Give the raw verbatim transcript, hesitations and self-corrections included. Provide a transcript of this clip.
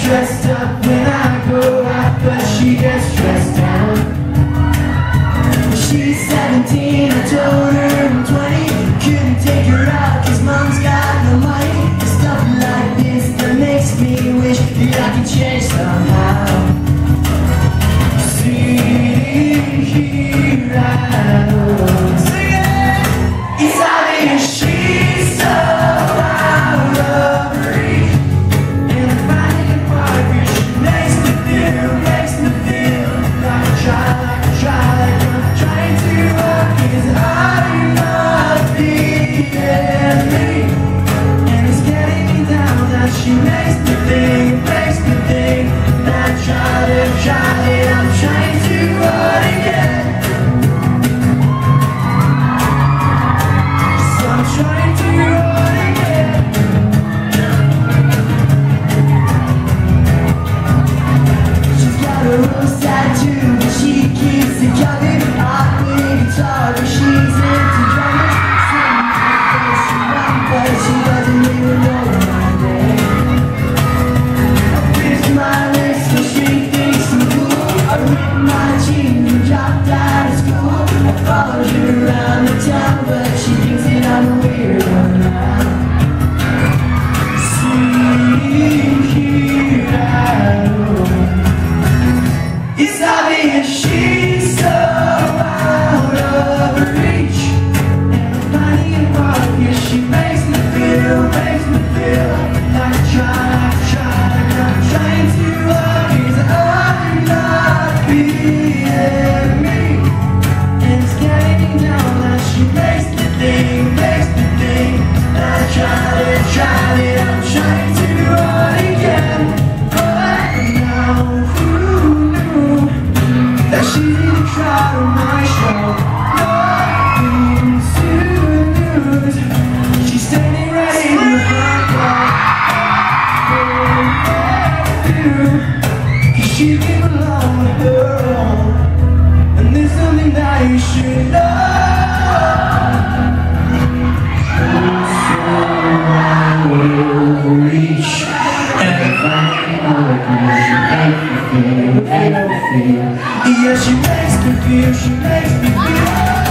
dressed up when I go out, but she gets dressed down. She's seventeen, I told her I'm twenty. Couldn't take her out cause mom's got no money. It's stuff like this that makes me wish that I could change somehow. See, here I go. Sing it! It's obvious she's so out of reach, and I'm finding it hard because she makes me feel, makes me feel like a child, like a child, like I'm trying to walk. Cause I'm not being me, and it's getting me down that she makes me think, makes me think that child, that child, that I'm trying to run again. So I'm trying to run again. She's got a rose tattoo, but she keeps it covered. I play guitar, but she's into drumming. Singing my face around, but she doesn't even know my name. I pierced my lips, but she thinks I'm cool. I ripped my jeans and dropped out of school. I followed her around the town, but she thinks that I'm a weirdo now. See, here I go. It's obvious she's so out of reach, and I'm finding it hard because she makes me feel, makes me feel like a child, like a child, like I'm trying to love. Cause I'm not being me, and it's getting me down that she makes me think, makes me think that I tried it, tried it, I'm trying to run again. But now who knew that she'd even try on my show? Nothing to lose. She's standing right in the front door. Cause she came along with her own, and there's something that you should know. So I will reach and find out because she makes me feel, makes me feel. Yeah, she makes me feel, she makes me feel.